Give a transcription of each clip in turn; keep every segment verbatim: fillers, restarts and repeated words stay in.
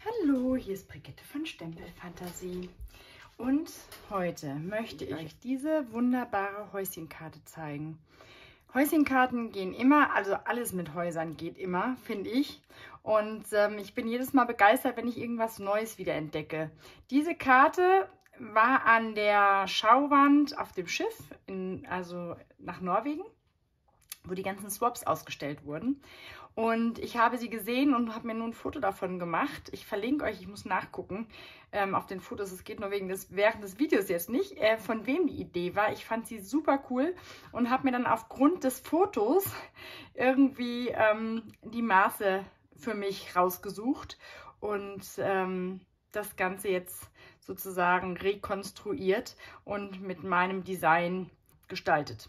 Hallo, hier ist Brigitte von Stempelfantasie und heute möchte ich euch diese wunderbare Häuschenkarte zeigen. Häuschenkarten gehen immer, also alles mit Häusern geht immer, finde ich. Und ähm, ich bin jedes Mal begeistert, wenn ich irgendwas Neues wieder entdecke. Diese Karte war an der Schauwand auf dem Schiff, in, also nach Norwegen, wo die ganzen Swaps ausgestellt wurden. Und ich habe sie gesehen und habe mir nun ein Foto davon gemacht. Ich verlinke euch, ich muss nachgucken ähm, auf den Fotos. Es geht nur wegen des, während des Videos jetzt nicht, äh, von wem die Idee war. Ich fand sie super cool und habe mir dann aufgrund des Fotos irgendwie ähm, die Maße für mich rausgesucht und ähm, das Ganze jetzt sozusagen rekonstruiert und mit meinem Design gestaltet.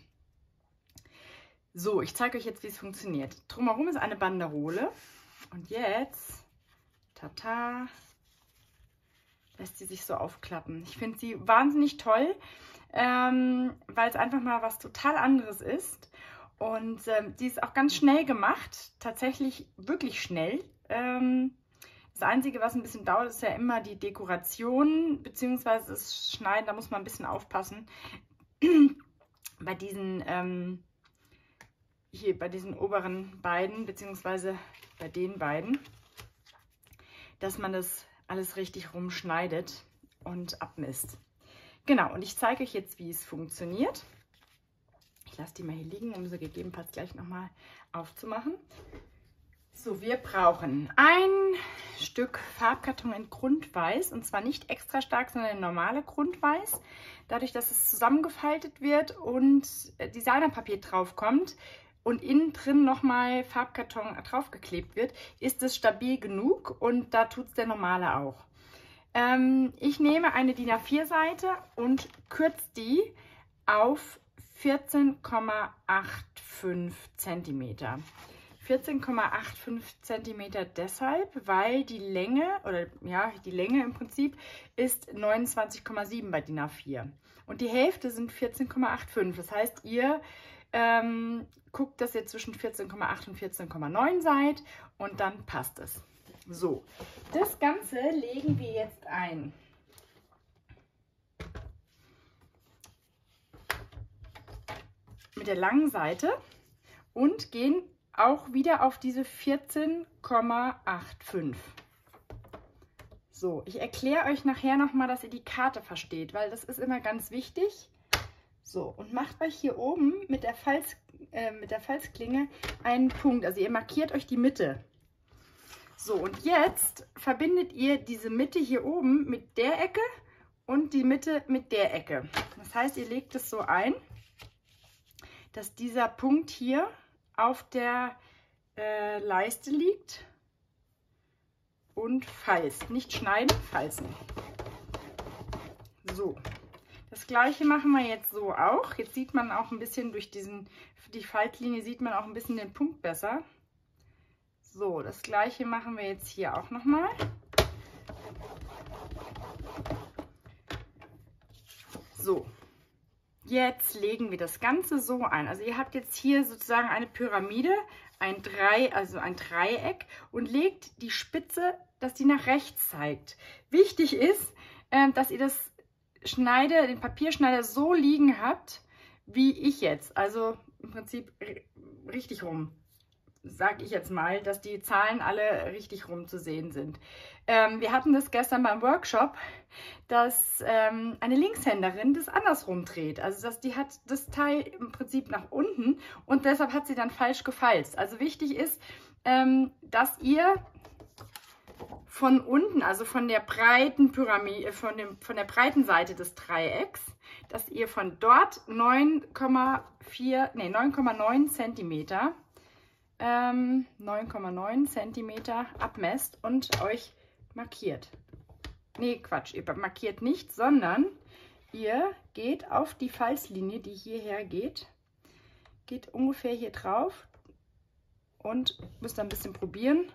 So, ich zeige euch jetzt, wie es funktioniert. Drumherum ist eine Banderole und jetzt, tata, lässt sie sich so aufklappen. Ich finde sie wahnsinnig toll, ähm, weil es einfach mal was total anderes ist. Und ähm, die ist auch ganz schnell gemacht, tatsächlich wirklich schnell. Ähm, das Einzige, was ein bisschen dauert, ist ja immer die Dekoration bzw. das Schneiden. Da muss man ein bisschen aufpassen. Bei diesen... Ähm, hier bei diesen oberen beiden, beziehungsweise bei den beiden, dass man das alles richtig rumschneidet und abmisst. Genau, und ich zeige euch jetzt, wie es funktioniert. Ich lasse die mal hier liegen, um sie gegebenenfalls gleich nochmal aufzumachen. So, wir brauchen ein Stück Farbkarton in Grundweiß, und zwar nicht extra stark, sondern ein normale Grundweiß. Dadurch, dass es zusammengefaltet wird und Designerpapier drauf kommt, und innen drin nochmal Farbkarton draufgeklebt wird, ist es stabil genug und da tut es der normale auch. Ähm, ich nehme eine DIN A vier Seite und kürze die auf vierzehn Komma fünfundachtzig Zentimeter. vierzehn Komma fünfundachtzig Zentimeter deshalb, weil die Länge, oder ja, die Länge im Prinzip ist neunundzwanzig Komma sieben bei DIN A vier. Und die Hälfte sind vierzehn Komma fünfundachtzig. Das heißt, ihr Ähm, guckt, dass ihr zwischen vierzehn Komma acht und vierzehn Komma neun seid und dann passt es. So, das Ganze legen wir jetzt ein. Mit der langen Seite und gehen auch wieder auf diese vierzehn Komma fünfundachtzig. So, ich erkläre euch nachher nochmal, dass ihr die Karte versteht, weil das ist immer ganz wichtig. So, und macht euch hier oben mit der, Falz, äh, mit der Falzklinge einen Punkt. Also ihr markiert euch die Mitte. So, und jetzt verbindet ihr diese Mitte hier oben mit der Ecke und die Mitte mit der Ecke. Das heißt, ihr legt es so ein, dass dieser Punkt hier auf der äh, Leiste liegt und falzt. Nicht schneiden, falzen. So. Das gleiche machen wir jetzt so auch. Jetzt sieht man auch ein bisschen durch diesen, die Faltlinie sieht man auch ein bisschen den Punkt besser. So, das gleiche machen wir jetzt hier auch nochmal. So, jetzt legen wir das Ganze so ein. Also ihr habt jetzt hier sozusagen eine Pyramide, ein Drei, also ein Dreieck und legt die Spitze, dass die nach rechts zeigt. Wichtig ist, dass ihr das Schneide, den Papierschneider so liegen habt, wie ich jetzt. Also im Prinzip richtig rum, sage ich jetzt mal, dass die Zahlen alle richtig rum zu sehen sind. Ähm, wir hatten das gestern beim Workshop, dass ähm, eine Linkshänderin das andersrum dreht. Also dass die hat das Teil im Prinzip nach unten und deshalb hat sie dann falsch gefalzt. Also wichtig ist, ähm, dass ihr von unten, also von der breiten Pyramide, von, dem, von der breiten Seite des Dreiecks, dass ihr von dort neun Komma vier, nee, neun Komma neun Zentimeter, ähm, neun Komma neun Zentimeter abmesst und euch markiert. Nee, Quatsch, ihr markiert nicht, sondern ihr geht auf die Falzlinie, die hierher geht, geht ungefähr hier drauf und müsst ein bisschen probieren.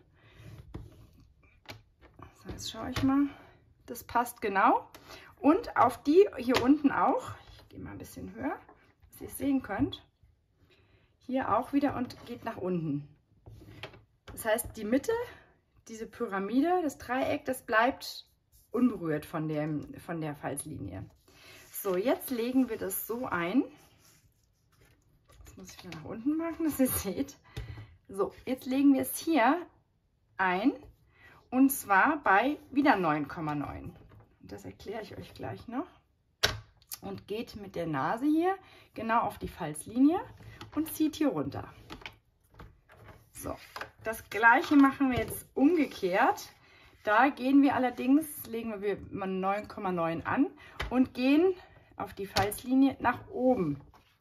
So, jetzt schaue ich mal. Das passt genau. Und auf die hier unten auch. Ich gehe mal ein bisschen höher, dass ihr es sehen könnt. Hier auch wieder und geht nach unten. Das heißt, die Mitte diese Pyramide, das Dreieck, das bleibt unberührt von der, von der Falzlinie. So, jetzt legen wir das so ein. Das muss ich mal nach unten machen, dass ihr seht. So, jetzt legen wir es hier ein und zwar bei wieder neun Komma neun. Das erkläre ich euch gleich noch. Und geht mit der Nase hier genau auf die Falzlinie und zieht hier runter. So, das gleiche machen wir jetzt umgekehrt. Da gehen wir allerdings, legen wir mal neun Komma neun an und gehen auf die Falzlinie nach oben.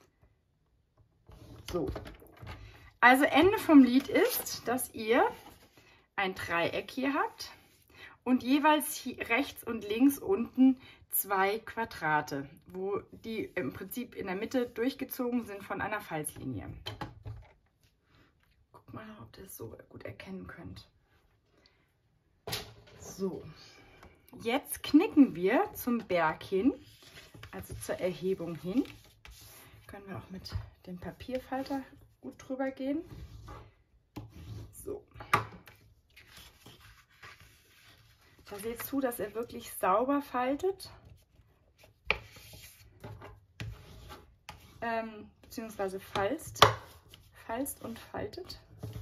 So, also Ende vom Lied ist, dass ihr ein Dreieck hier habt und jeweils hier rechts und links unten zwei Quadrate, wo die im Prinzip in der Mitte durchgezogen sind von einer Falzlinie. Guck mal, ob ihr das so gut erkennen könnt. So, jetzt knicken wir zum Berg hin, also zur Erhebung hin. Können wir auch mit dem Papierfalter gut drüber gehen. So. Da seht zu, dass er wirklich sauber faltet. Ähm, beziehungsweise falzt. Falzt und faltet.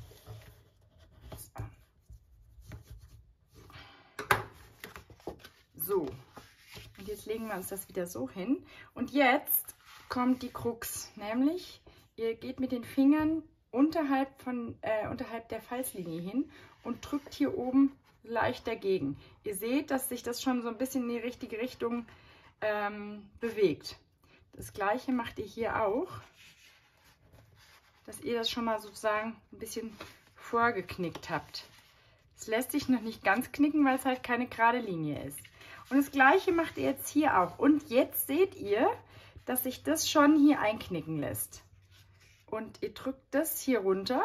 So. Und jetzt legen wir uns das wieder so hin. Und jetzt kommt die Krux, nämlich ihr geht mit den Fingern unterhalb, von, äh, unterhalb der Falzlinie hin und drückt hier oben leicht dagegen. Ihr seht, dass sich das schon so ein bisschen in die richtige Richtung ähm, bewegt. Das gleiche macht ihr hier auch, dass ihr das schon mal sozusagen ein bisschen vorgeknickt habt. Es lässt sich noch nicht ganz knicken, weil es halt keine gerade Linie ist. Und das gleiche macht ihr jetzt hier auch. Und jetzt seht ihr, dass sich das schon hier einknicken lässt. Und ihr drückt das hier runter.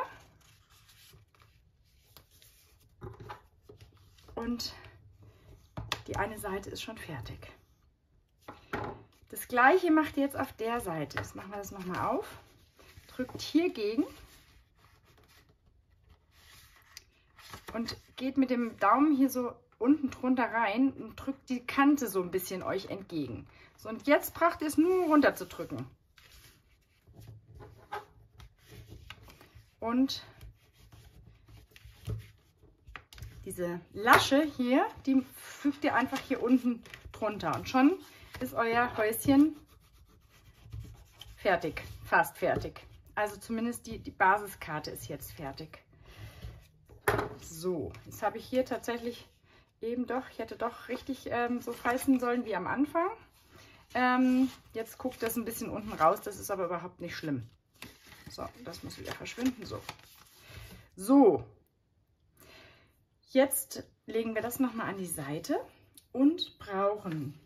Und die eine Seite ist schon fertig. Das gleiche macht ihr jetzt auf der Seite. Jetzt machen wir das nochmal auf. Drückt hier gegen. Und geht mit dem Daumen hier so unten drunter rein und drückt die Kante so ein bisschen euch entgegen. So, und jetzt braucht ihr es nur runter zu drücken. Und diese Lasche hier, die fügt ihr einfach hier unten drunter. Und schon ist euer Häuschen fertig, fast fertig. Also zumindest die, die Basiskarte ist jetzt fertig. So, jetzt habe ich hier tatsächlich eben doch, ich hätte doch richtig ähm, so falzen sollen wie am Anfang. Ähm, jetzt guckt das ein bisschen unten raus, das ist aber überhaupt nicht schlimm. So, das muss wieder verschwinden. So, so. Jetzt legen wir das nochmal an die Seite und brauchen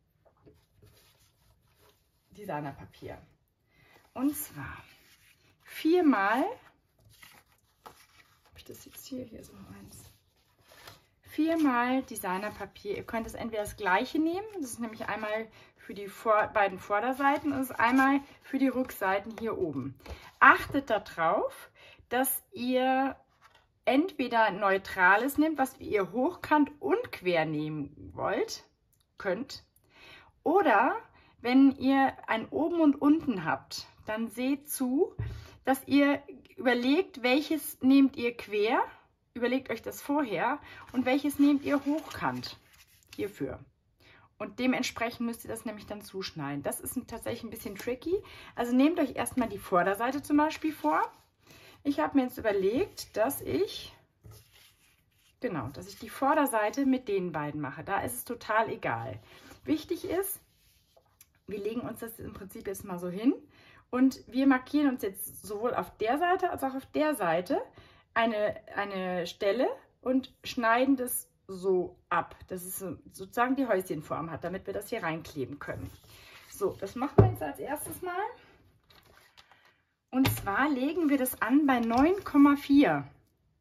Designerpapier. Und zwar viermal, habe ich das jetzt hier, hier so eins, viermal Designerpapier. Ihr könnt es entweder das gleiche nehmen, das ist nämlich einmal für die vor, beiden Vorderseiten und das ist einmal für die Rückseiten hier oben. Achtet darauf, dass ihr entweder neutrales nehmt, was ihr hochkant und quer nehmen wollt, könnt, oder wenn ihr ein oben und unten habt, dann seht zu, dass ihr überlegt, welches nehmt ihr quer, überlegt euch das vorher, und welches nehmt ihr hochkant hierfür. Und dementsprechend müsst ihr das nämlich dann zuschneiden. Das ist tatsächlich ein bisschen tricky. Also nehmt euch erstmal die Vorderseite zum Beispiel vor. Ich habe mir jetzt überlegt, dass ich, genau, dass ich die Vorderseite mit den beiden mache. Da ist es total egal. Wichtig ist, wir legen uns das im Prinzip jetzt mal so hin und wir markieren uns jetzt sowohl auf der Seite als auch auf der Seite eine, eine Stelle und schneiden das so ab, dass es sozusagen die Häuschenform hat, damit wir das hier reinkleben können. So, das machen wir jetzt als erstes mal. Und zwar legen wir das an bei neun Komma vier.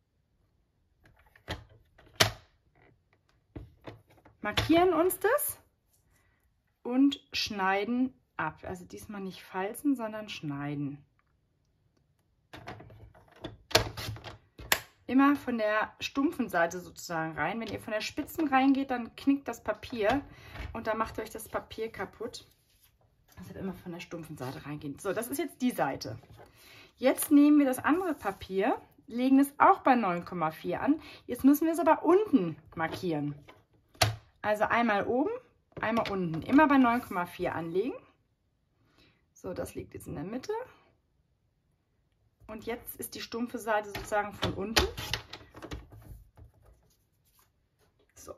Markieren uns das und schneiden ab. Also diesmal nicht falzen, sondern schneiden. immer von der stumpfen Seite sozusagen rein. Wenn ihr von der spitzen reingeht, dann knickt das Papier und dann macht euch das Papier kaputt. Deshalb immer von der stumpfen Seite reingehen. So, das ist jetzt die Seite. Jetzt nehmen wir das andere Papier, legen es auch bei neun Komma vier an. Jetzt müssen wir es aber unten markieren. Also einmal oben, einmal unten. Immer bei neun Komma vier anlegen. So, das liegt jetzt in der Mitte. Und jetzt ist die stumpfe Seite sozusagen von unten. So.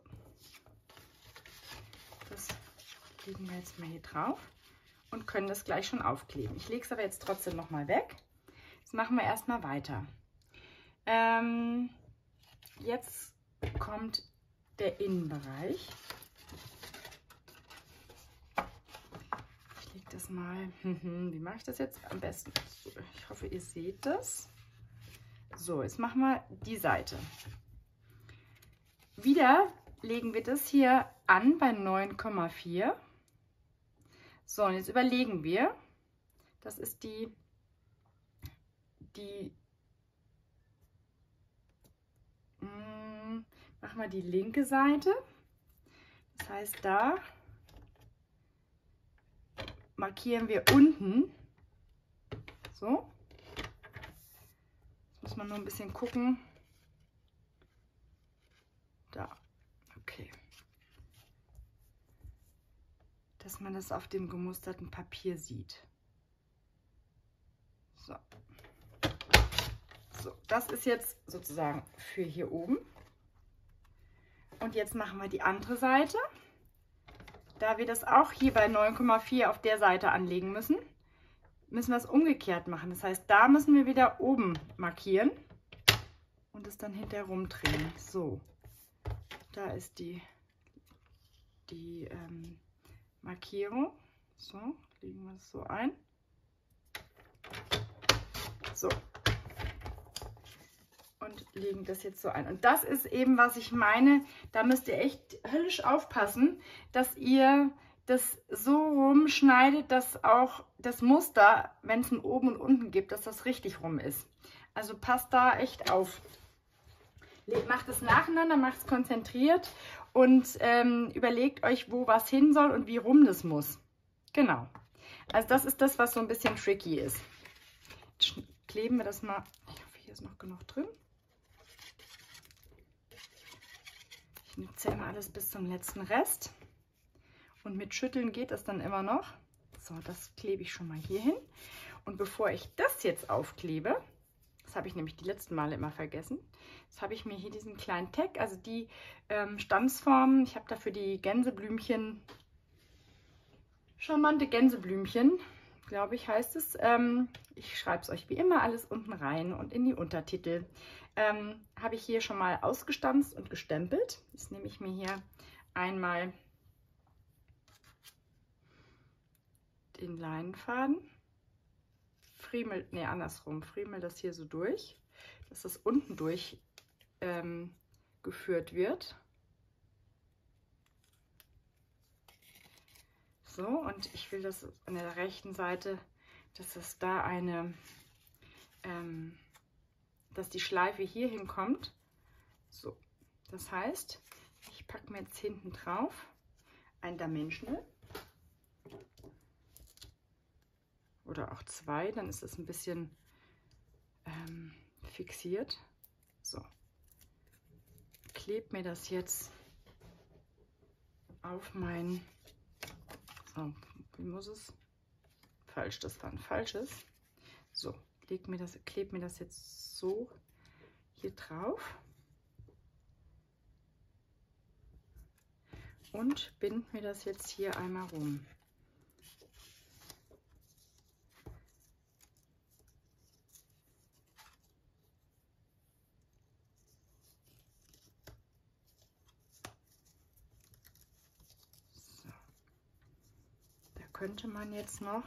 Das legen wir jetzt mal hier drauf und können das gleich schon aufkleben. Ich lege es aber jetzt trotzdem noch mal weg. Jetzt machen wir erstmal weiter. Ähm, jetzt kommt der Innenbereich. Ich lege das mal, wie mache ich das jetzt am besten? So, ich hoffe, ihr seht das. So, jetzt machen wir die Seite. Wieder legen wir das hier an bei neun Komma vier. So, und jetzt überlegen wir, das ist die, die, mh, machen wir die linke Seite. Das heißt, da markieren wir unten. So. Jetzt muss man nur ein bisschen gucken. Da. Okay. Dass man das auf dem gemusterten Papier sieht. So. So, das ist jetzt sozusagen für hier oben. Und jetzt machen wir die andere Seite. Da wir das auch hier bei neun Komma vier auf der Seite anlegen müssen, müssen wir es umgekehrt machen. Das heißt, da müssen wir wieder oben markieren und es dann hinterher rumdrehen. So, da ist die, die ähm, Markierung. So, legen wir es so ein. So. Und legen das jetzt so ein. Und das ist eben, was ich meine. Da müsst ihr echt höllisch aufpassen, dass ihr das so rumschneidet, dass auch das Muster, wenn es ein Oben und Unten gibt, dass das richtig rum ist. Also passt da echt auf. Macht es nacheinander, macht es konzentriert und ähm, überlegt euch, wo was hin soll und wie rum das muss. Genau. Also das ist das, was so ein bisschen tricky ist. Jetzt kleben wir das mal. Ich hoffe, hier ist noch genug drin. Ich zähle alles bis zum letzten Rest. Und mit Schütteln geht das dann immer noch. So, das klebe ich schon mal hier hin. Und bevor ich das jetzt aufklebe, das habe ich nämlich die letzten Male immer vergessen, jetzt habe ich mir hier diesen kleinen Tag, also die ähm, Stanzformen, ich habe dafür die Gänseblümchen, charmante Gänseblümchen, glaube ich heißt es. Ähm, ich schreibe es euch wie immer alles unten rein und in die Untertitel. Ähm, habe ich hier schon mal ausgestanzt und gestempelt. Jetzt nehme ich mir hier einmal den Leinenfaden, friemel, ne andersrum, friemel das hier so durch, dass das unten durch ähm, geführt wird. So, und ich will das an der rechten Seite, dass es da eine, ähm, dass die Schleife hier hinkommt. So, das heißt, ich packe mir jetzt hinten drauf ein Dimensional. Oder auch zwei, dann ist es ein bisschen ähm, fixiert. So, klebe mir das jetzt auf mein, so, wie muss es? Falsch, das war ein falsches. So, leg mir das, klebe mir das jetzt so hier drauf und binde mir das jetzt hier einmal rum. Könnte man jetzt noch,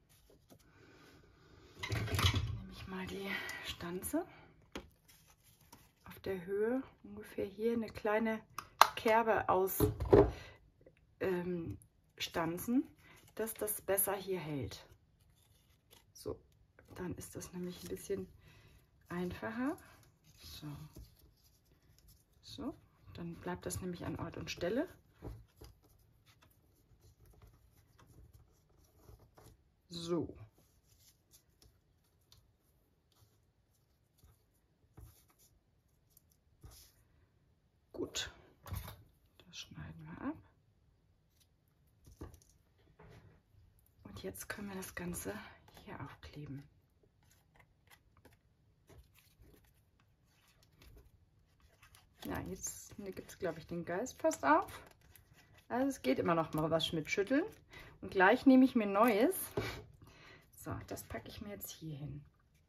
nehme ich mal die Stanze, auf der Höhe ungefähr hier eine kleine Kerbe ausstanzen, ähm, dass das besser hier hält. So, dann ist das nämlich ein bisschen einfacher. So. So, dann bleibt das nämlich an Ort und Stelle. So. Gut. Das schneiden wir ab. Und jetzt können wir das Ganze hier aufkleben. Ja, jetzt gibt es, glaube ich, den Geist fast auf. Also es geht immer noch mal was mit Schütteln. Und gleich nehme ich mir Neues. So, das packe ich mir jetzt hier hin.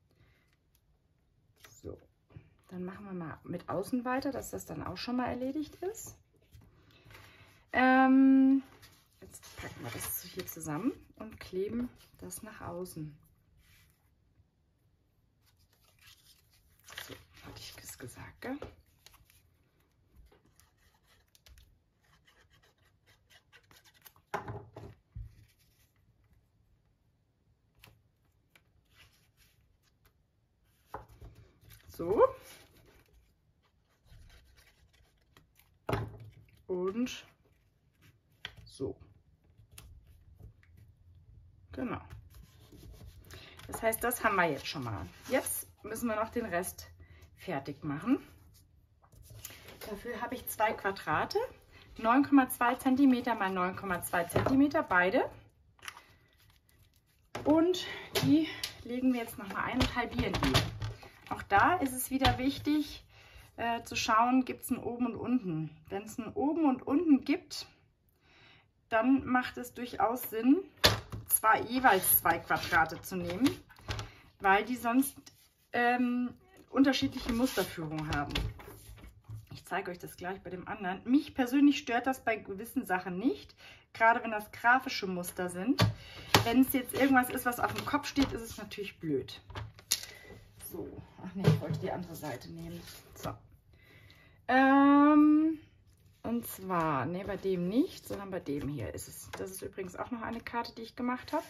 So, dann machen wir mal mit außen weiter, dass das dann auch schon mal erledigt ist. Ähm, jetzt packen wir das hier zusammen und kleben das nach außen. So, hatte ich das gesagt, gell? So. Und so. Genau. Das heißt, das haben wir jetzt schon mal. Jetzt müssen wir noch den Rest fertig machen. Dafür habe ich zwei Quadrate, neun Komma zwei Zentimeter mal neun Komma zwei Zentimeter, beide. Und die legen wir jetzt noch mal ein und halbieren die. Auch da ist es wieder wichtig äh, zu schauen, gibt es ein Oben und Unten. Wenn es ein Oben und Unten gibt, dann macht es durchaus Sinn, zwei, jeweils zwei Quadrate zu nehmen, weil die sonst ähm, unterschiedliche Musterführung haben. Ich zeige euch das gleich bei dem anderen. Mich persönlich stört das bei gewissen Sachen nicht, gerade wenn das grafische Muster sind. Wenn es jetzt irgendwas ist, was auf dem Kopf steht, ist es natürlich blöd. So, ach nee, ich wollte die andere Seite nehmen. So. Ähm, und zwar, nee, bei dem nicht, sondern bei dem hier ist es. Das ist übrigens auch noch eine Karte, die ich gemacht habe.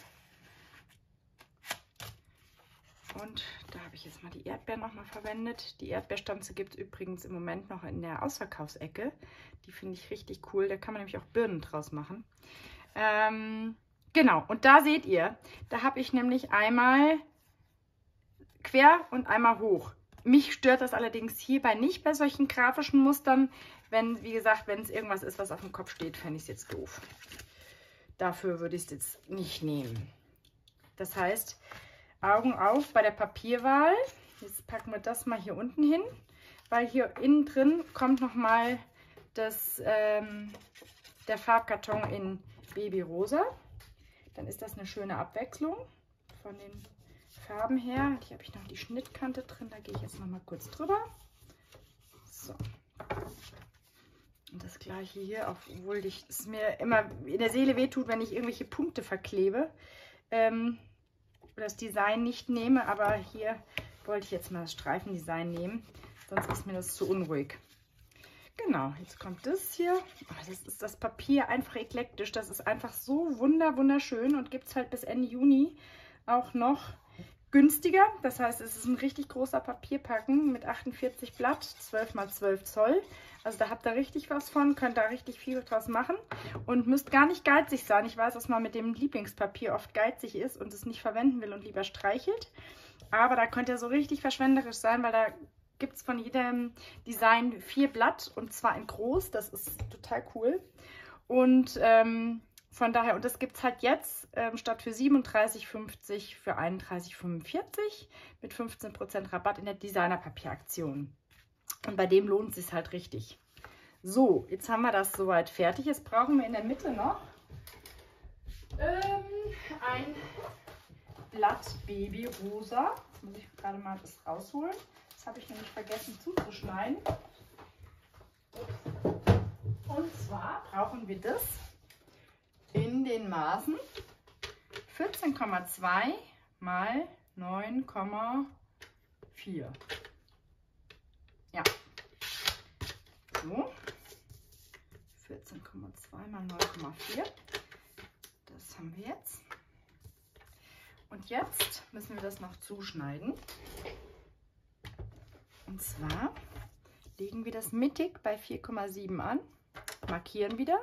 Und da habe ich jetzt mal die Erdbeeren noch mal verwendet. Die Erdbeerstanze gibt es übrigens im Moment noch in der Ausverkaufsecke. Die finde ich richtig cool. Da kann man nämlich auch Birnen draus machen. Ähm, genau, und da seht ihr, da habe ich nämlich einmal quer und einmal hoch. Mich stört das allerdings hierbei nicht bei solchen grafischen Mustern. Wenn, wie gesagt, wenn es irgendwas ist, was auf dem Kopf steht, fände ich es jetzt doof. Dafür würde ich es jetzt nicht nehmen. Das heißt, Augen auf bei der Papierwahl. Jetzt packen wir das mal hier unten hin, weil hier innen drin kommt nochmal das, ähm, der Farbkarton in Babyrosa. Dann ist das eine schöne Abwechslung von den Farben her. Hier habe ich noch die Schnittkante drin, da gehe ich jetzt noch mal kurz drüber. So. Und das gleiche hier, obwohl ich, es mir immer in der Seele wehtut, wenn ich irgendwelche Punkte verklebe. Ähm, oder das Design nicht nehme, aber hier wollte ich jetzt mal das Streifendesign nehmen, sonst ist mir das zu unruhig. Genau, jetzt kommt das hier. Oh, das ist das Papier einfach eklektisch. Das ist einfach so wunder wunderschön und gibt es halt bis Ende Juni auch noch günstiger. Das heißt, es ist ein richtig großer Papierpacken mit achtundvierzig Blatt, zwölf mal zwölf Zoll. Also da habt ihr richtig was von, könnt da richtig viel draus machen und müsst gar nicht geizig sein. Ich weiß, dass man mit dem Lieblingspapier oft geizig ist und es nicht verwenden will und lieber streichelt. Aber da könnt ihr so richtig verschwenderisch sein, weil da gibt es von jedem Design vier Blatt und zwar in groß. Das ist total cool. Und ähm, von daher, und das gibt es halt jetzt ähm, statt für siebenunddreißig fünfzig für einunddreißig fünfundvierzig mit fünfzehn Prozent Rabatt in der Designerpapieraktion. Und bei dem lohnt es sich halt richtig. So, jetzt haben wir das soweit fertig. Jetzt brauchen wir in der Mitte noch ähm, ein Blatt Babyrosa. Jetzt muss ich gerade mal das rausholen. Das habe ich nämlich vergessen zuzuschneiden. Und zwar brauchen wir das in den Maßen vierzehn Komma zwei mal neun Komma vier. Ja. So. vierzehn Komma zwei mal neun Komma vier. Das haben wir jetzt. Und jetzt müssen wir das noch zuschneiden. Und Und zwar legen wir das mittig bei vier Komma sieben an, markieren wieder,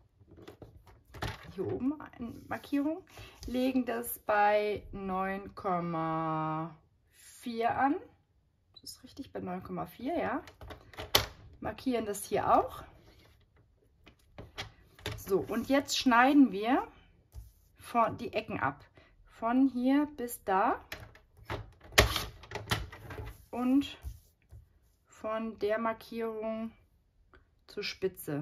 hier oben eine Markierung, legen das bei neun Komma vier an, das ist richtig, bei neun Komma vier, ja, markieren das hier auch. So, und jetzt schneiden wir von die Ecken ab, von hier bis da und von der Markierung zur Spitze.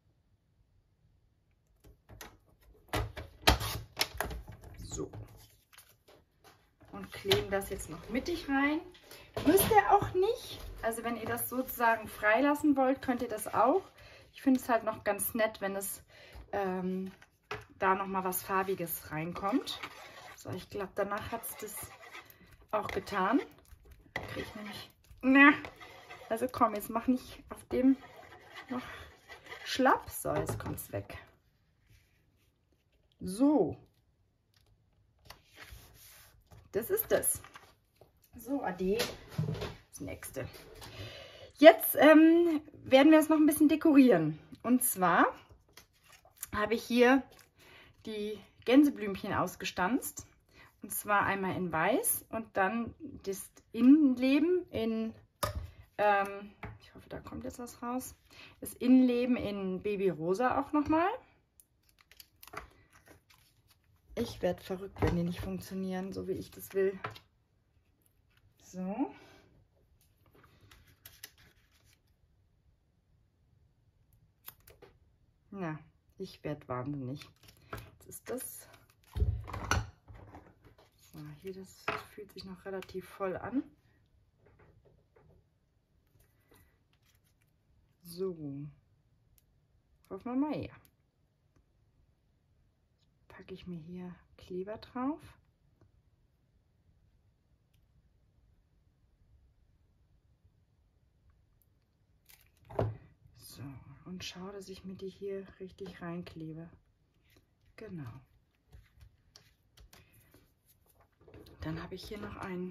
So. Und kleben das jetzt noch mittig rein. Müsst ihr auch nicht. Also wenn ihr das sozusagen freilassen wollt, könnt ihr das auch. Ich finde es halt noch ganz nett, wenn es ähm, da noch mal was Farbiges reinkommt. So, ich glaube, danach hat es das auch getan. Da kriege ich nämlich... Na, also komm, jetzt mach nicht auf dem noch schlapp. So, jetzt kommt es weg. So. Das ist das. So, ade. Das nächste. Jetzt ähm, werden wir es noch ein bisschen dekorieren. Und zwar habe ich hier die Gänseblümchen ausgestanzt. Und zwar einmal in weiß und dann das Innenleben in, ähm, ich hoffe, da kommt jetzt was raus, das Innenleben in Babyrosa auch nochmal. Ich werde verrückt, wenn die nicht funktionieren, so wie ich das will. So. Na, ich werde wahnsinnig. Jetzt ist das. So, hier, das fühlt sich noch relativ voll an. So. Hoffen wir mal her. Packe ich mir hier Kleber drauf. So, und schaue, dass ich mir die hier richtig reinklebe. Genau. Dann habe ich hier noch einen,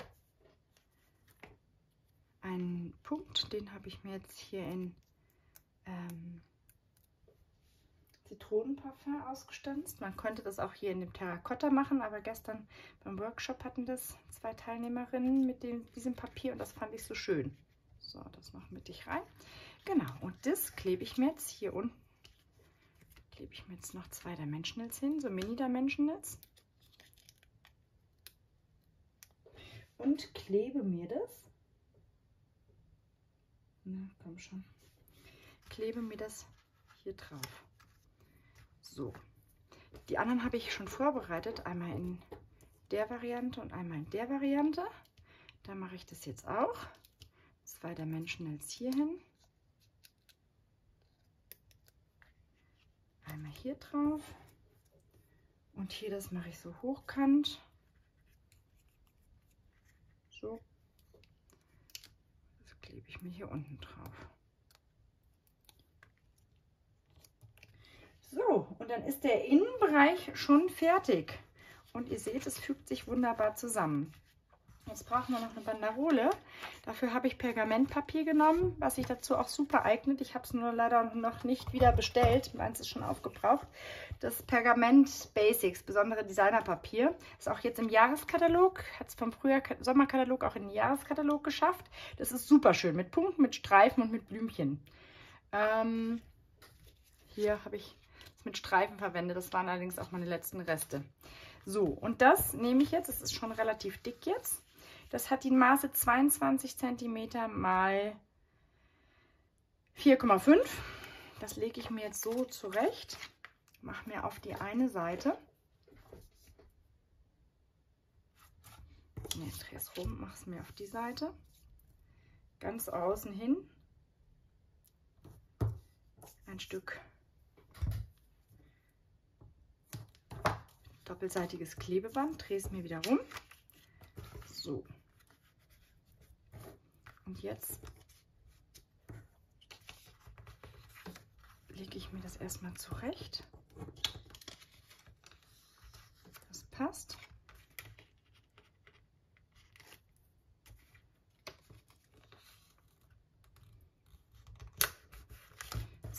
einen Punkt, den habe ich mir jetzt hier in ähm, Zitronenparfum ausgestanzt. Man könnte das auch hier in dem Terrakotta machen, aber gestern beim Workshop hatten das zwei Teilnehmerinnen mit dem, diesem Papier und das fand ich so schön. So, das noch mittig rein. Genau, und das klebe ich mir jetzt hier unten, klebe ich mir jetzt noch zwei Dimensionals hin, so Mini-Dimensionals. Und klebe mir das, na komm schon, klebe mir das hier drauf. So, die anderen habe ich schon vorbereitet, einmal in der Variante und einmal in der Variante. Da mache ich das jetzt auch. Zwei Dimensionals hier hin. Einmal hier drauf. Und hier, das mache ich so hochkant. So. Das klebe ich mir hier unten drauf. So, und dann ist der Innenbereich schon fertig. Und ihr seht, es fügt sich wunderbar zusammen. Jetzt brauchen wir noch eine Banderole. Dafür habe ich Pergamentpapier genommen, was sich dazu auch super eignet. Ich habe es nur leider noch nicht wieder bestellt. Meins ist schon aufgebraucht. Das Pergament Basics, besondere Designerpapier. Ist auch jetzt im Jahreskatalog. Hat es vom Frühjahr Sommerkatalog auch in den Jahreskatalog geschafft. Das ist super schön. Mit Punkten, mit Streifen und mit Blümchen. Ähm, hier habe ich es mit Streifen verwendet. Das waren allerdings auch meine letzten Reste. So, und das nehme ich jetzt. Das ist schon relativ dick jetzt. Das hat die Maße zweiundzwanzig Zentimeter mal vier Komma fünf. Das lege ich mir jetzt so zurecht. Mache mir auf die eine Seite. Ich drehe es rum, mache es mir auf die Seite. Ganz außen hin. Ein Stück doppelseitiges Klebeband. Drehe es mir wieder rum. So. Und jetzt lege ich mir das erstmal zurecht. Das passt.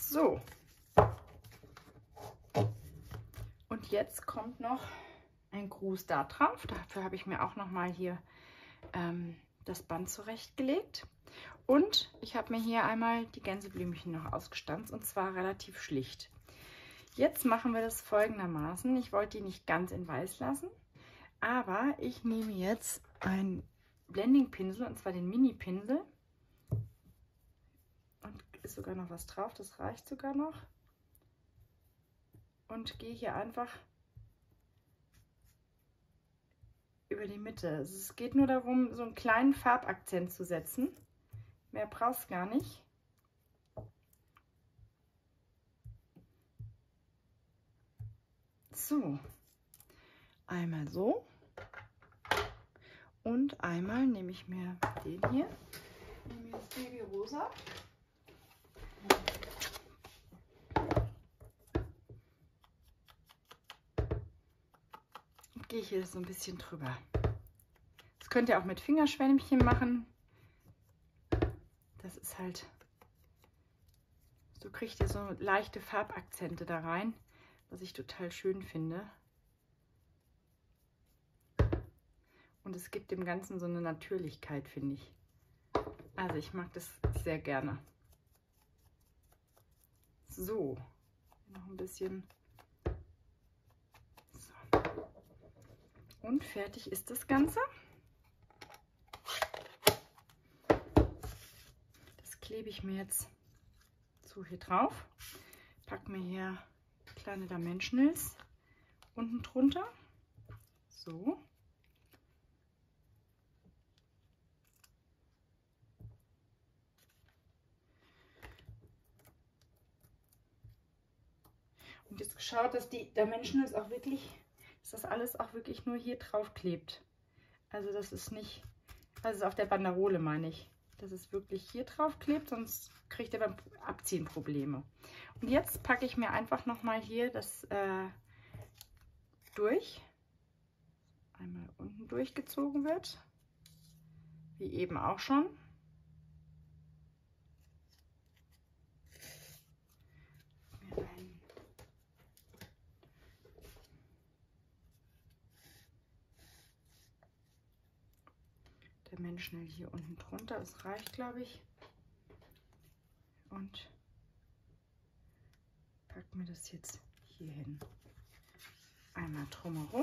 So. Und jetzt kommt noch ein Gruß da drauf. Dafür habe ich mir auch noch mal hier ähm, das Band zurechtgelegt. Und ich habe mir hier einmal die Gänseblümchen noch ausgestanzt und zwar relativ schlicht. Jetzt machen wir das folgendermaßen. Ich wollte die nicht ganz in weiß lassen, aber ich nehme jetzt einen Blending-Pinsel und zwar den Mini-Pinsel. Und ist sogar noch was drauf, das reicht sogar noch. Und gehe hier einfach über die Mitte. Also es geht nur darum, so einen kleinen Farbakzent zu setzen. Mehr brauchst du gar nicht. So, einmal so und einmal nehme ich mir den hier, nehme mir das Baby Rosa. Und gehe hier so ein bisschen drüber. Das könnt ihr auch mit Fingerschwämmchen machen. Das ist halt, so kriegt ihr so leichte Farbakzente da rein, was ich total schön finde. Und es gibt dem Ganzen so eine Natürlichkeit, finde ich. Also ich mag das sehr gerne. So, noch ein bisschen. So. Und fertig ist das Ganze. Das klebe ich mir jetzt so hier drauf. Pack mir hier kleine Dimensionals unten drunter. So. Und jetzt geschaut, dass die Dimensionals auch wirklich, dass das alles auch wirklich nur hier drauf klebt. Also das ist nicht, also auf der Banderole meine ich, dass es wirklich hier drauf klebt, sonst kriegt ihr beim Abziehen Probleme. Und jetzt packe ich mir einfach noch mal hier das äh, durch, einmal unten durchgezogen wird, wie eben auch schon. Dimensional hier unten drunter, das reicht, glaube ich. Und pack mir das jetzt hier hin. Einmal drumherum.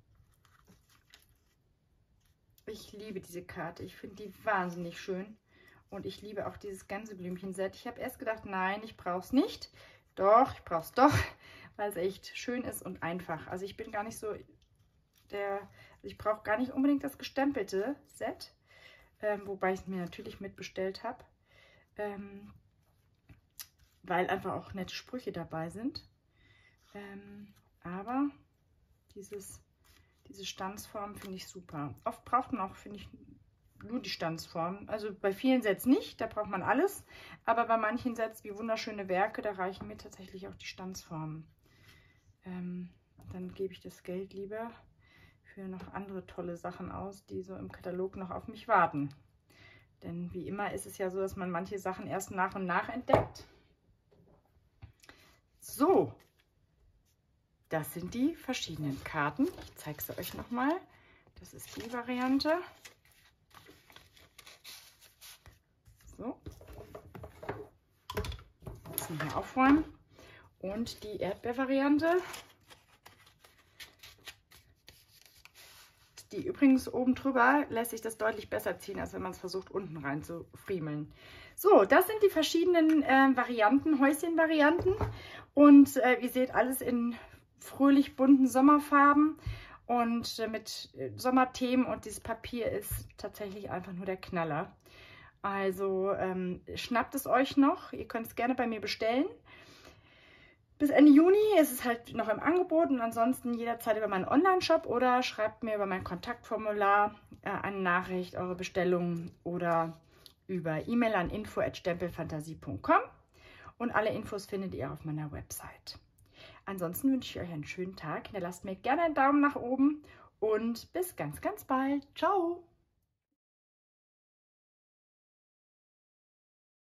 Ich liebe diese Karte, ich finde die wahnsinnig schön. Und ich liebe auch dieses Gänseblümchen-Set. Ich habe erst gedacht, nein, ich brauche es nicht. Doch, ich brauche es doch, weil es echt schön ist und einfach. Also ich bin gar nicht so der, also ich brauche gar nicht unbedingt das gestempelte Set. Ähm, wobei ich es mir natürlich mitbestellt habe, ähm, weil einfach auch nette Sprüche dabei sind. Ähm, aber dieses, diese Stanzform finde ich super. Oft braucht man auch, finde ich, nur die Stanzform. Also bei vielen Sets nicht, da braucht man alles. Aber bei manchen Sets wie Wunderschöne Werke, da reichen mir tatsächlich auch die Stanzformen. Ähm, dann gebe ich das Geld lieber für noch andere tolle Sachen aus, die so im Katalog noch auf mich warten. Denn wie immer ist es ja so, dass man manche Sachen erst nach und nach entdeckt. So, das sind die verschiedenen Karten. Ich zeige sie euch nochmal. Das ist die Variante. So. Jetzt hier aufräumen. Und die Erdbeervariante. Die übrigens oben drüber lässt sich das deutlich besser ziehen, als wenn man es versucht, unten rein zu friemeln. So, das sind die verschiedenen äh, Varianten, Häuschen-Varianten. Und äh, ihr seht alles in fröhlich bunten Sommerfarben und äh, mit Sommerthemen. Und dieses Papier ist tatsächlich einfach nur der Knaller. Also ähm, schnappt es euch noch. Ihr könnt es gerne bei mir bestellen. Bis Ende Juni ist es halt noch im Angebot und ansonsten jederzeit über meinen Online-Shop oder schreibt mir über mein Kontaktformular äh, eine Nachricht, eure Bestellung oder über E-Mail an info at stempelfantasie punkt com und alle Infos findet ihr auf meiner Website. Ansonsten wünsche ich euch einen schönen Tag. Lasst mir gerne einen Daumen nach oben und bis ganz, ganz bald. Ciao!